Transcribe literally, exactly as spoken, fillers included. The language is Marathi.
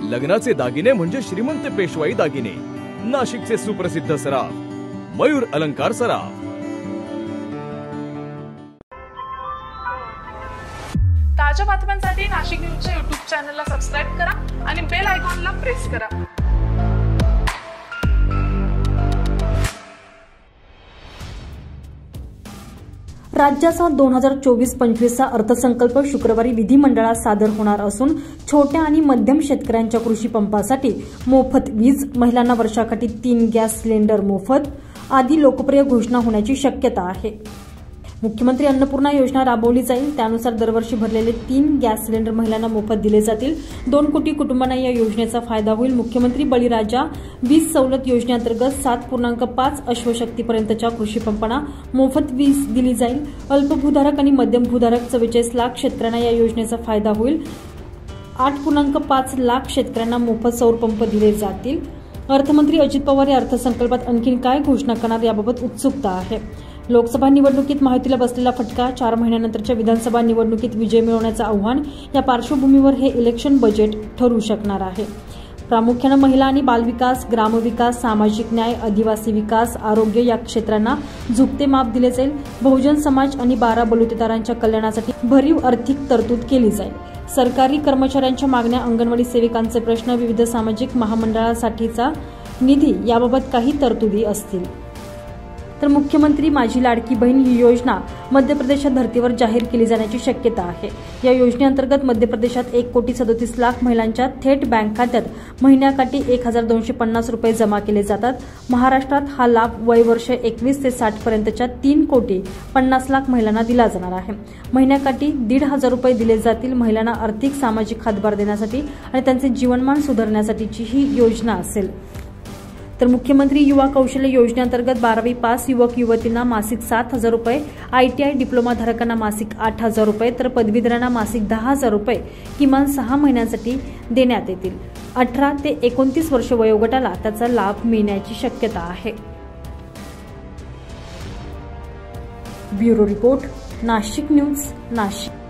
लग्नाचे दागिने म्हणजे श्रीमंत पेशवाई दागिने, नाशिकचे सुप्रसिद्ध सराफ मयूर अलंकार सराफ। ताज्या बातम्यांसाठी नाशिक न्यूजच्या यूट्यूब चॅनलला सबस्क्राइब करा आणि बेल आयकॉनला प्रेस करा। राज्याचा दोन हजार चोवीस पंचवीसचा अर्थसंकल्प शुक्रवारी विधिमंडळात सादर होणार असून छोट्या आणि मध्यम शेतकऱ्यांच्या कृषी पंपासाठी मोफत वीज, महिलांना वर्षाकाठी तीन गॅस सिलेंडर मोफत आदी लोकप्रिय घोषणा होण्याची शक्यता आहे। मुख्यमंत्री अन्नपूर्णा योजना राबवली जाईल, त्यानुसार दरवर्षी भरलेले तीन गॅस सिलेंडर महिलांना मोफत दिले जातील। दोन कोटी कुटुंबांना या योजनेचा फायदा होईल। मुख्यमंत्री बळीराजा वीज सवलत योजनेअंतर्गत सात पूर्णांक पाच अश्वशक्तीपर्यंतच्या कृषी पंपांना मोफत वीज दिली जाईल। अल्पभूधारक आणि मध्यम भूधारक चव्वेचाळीस लाख शेतकऱ्यांना या योजनेचा फायदा होईल। आठ पूर्णांक पाच लाख शेतकऱ्यांना मोफत सौर पंप दिले जातील। अर्थमंत्री अजित पवार या अर्थसंकल्पात आणखी काय घोषणा करणार याबाबत उत्सुकता आहे। लोकसभा निवडणुकीत महायुतीला बसलेला फटका, चार महिन्यानंतरच्या विधानसभा निवडणुकीत विजय मिळवण्याचं आव्हान या पार्श्वभूमीवर हे इलेक्शन बजेट ठरू शकणार आहे। प्रामुख्याने महिला आणि बालविकास, ग्रामविकास, सामाजिक न्याय, आदिवासी विकास, आरोग्य या क्षेत्रांना झुकते माप दिले जाईल। बहुजन समाज आणि बारा बलुतेदारांच्या कल्याणासाठी भरीव आर्थिक तरतूद केली जाईल। सरकारी कर्मचाऱ्यांच्या मागण्या, अंगणवाडी सेविकांचे प्रश्न, विविध सामाजिक महामंडळासाठीचा निधी याबाबत काही तरतुदी असतील। तर मुख्यमंत्री माझी लाडकी बहीण ही योजना मध्य प्रदेशात धर्तीवर जाहीर केली जाण्याची शक्यता आहे। या योजनेअंतर्गत मध्य प्रदेशात एक कोटी सदोतीस लाख महिलांच्या थेट बँक खात्यात महिन्याकाठी एक हजार दोनशे पन्नास रुपये जमा केले जातात। महाराष्ट्रात हा लाभ वयवर्ष एकवीस ते साठ पर्यंतच्या तीन कोटी पन्नास लाख महिलांना दिला जाणार आहे। महिन्याकाठी दीड हजार रुपये दिले जातील। महिलांना आर्थिक सामाजिक हातभार देण्यासाठी आणि त्यांचे जीवनमान सुधारण्यासाठीची ही योजना असेल। तर मुख्यमंत्री युवा कौशल्य योजनेअंतर्गत बारावी पास युवक युवतींना मासिक सात हजार रुपये, आयटीआय डिप्लोमा धारकांना मासिक आठ हजार रुपये तर पदवीधरांना मासिक दहा हजार रुपये किमान सहा महिन्यांसाठी देण्यात येतील। अठरा ते एकोणतीस वर्ष वयोगटाला त्याचा लाभ मिळण्याची शक्यता आहे। Bureau report, Nashik news, Nashik.